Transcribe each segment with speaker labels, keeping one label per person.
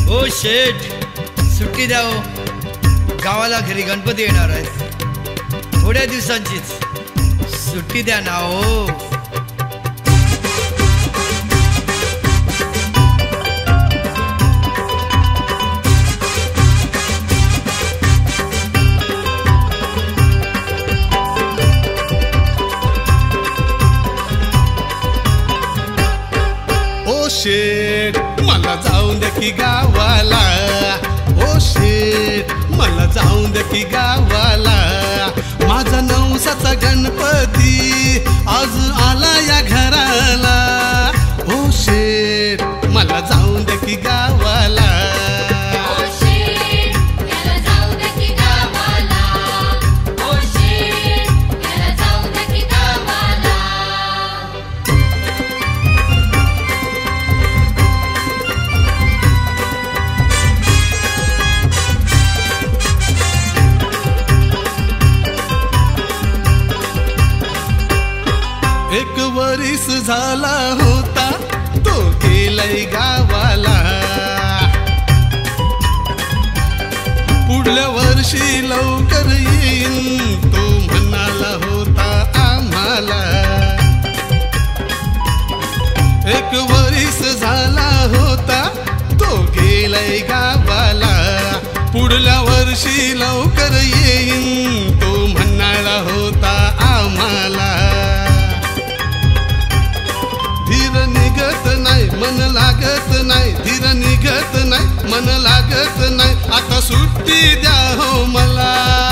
Speaker 1: ओ शेठ, सुट्टी द्या हो. गावाला घरी गणपती येणार आहेत. थोड्या दिवसांचीच सुट्टी द्या ना हो.
Speaker 2: ओ शेठ, मला जाऊन दे की गावाला. ओ शेठ, मला जाऊन दे की गावाला. माझा नवसाचा गणपती आज आला या घराला. ओ शेठ, मला जाऊन दे की गावाला. एक वरीस झाला होता तो गेलाय गावाला. पुढल्या वर्षी लवकर येईन तो म्हणाला होता आम्हाला. एक वरीस झाला होता तो गेलाय गावाला. पुढल्या वर्षी लवकर येईन तो म्हणाला होता आम्हाला. धीर निघत नाही, मन लागत नाही. धीर निघत नाही, मन लागत नाही. आता सुट्टी द्या हो मला.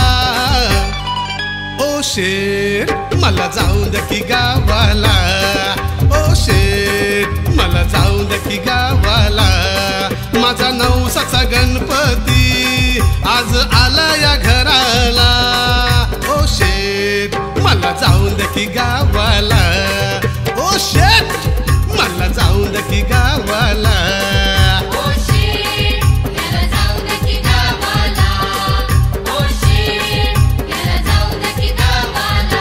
Speaker 2: ओ शेठ, मला जाऊन दे की गावाला. ओ शेठ, मला जाऊन दे की गावाला. माझा नवसाचा गणपती आज आला या घराला. ओ शेठ, मला जाऊन दे की गावाला. ओ शेठ, मला जाऊन दे की गावाला.
Speaker 3: ओ शेठ, मला जाऊन दे की गावाला. ओ शेठ, मला जाऊन दे की गावाला.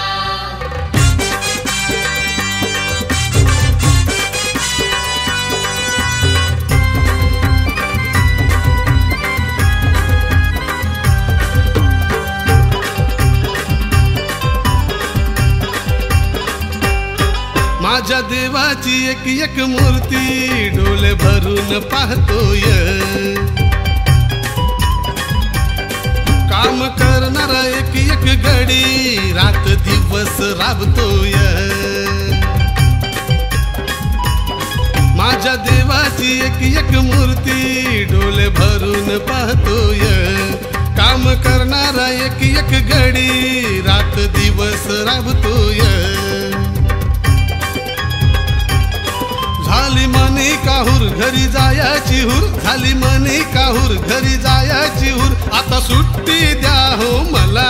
Speaker 2: माझ्या देवाची एक एक मूर्ती डोळे भरून पाहतोय. काम करणारा एक एक गडी रात दिवस राबतोय. माझ्या देवाची एक एक मूर्ती डोळे भरून पाहतोय. काम करणारा एक एक गडी रात दिवस राबतोय. झाली मनी काहूर घरी जायाची हुर. झाली मनी काहूर घरी जायाची हुर. आता सुट्टी द्या हो मला.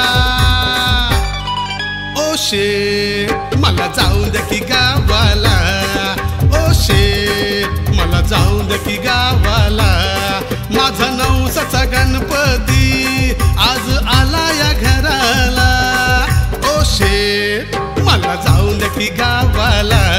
Speaker 2: ओ शेठ, मला जाऊन दे की गावाला. ओ शेठ, मला जाऊन दे की गावाला. माझा नवसाचा गणपती आज आला या घराला. ओ शेठ, मला जाऊन दे की गावाला.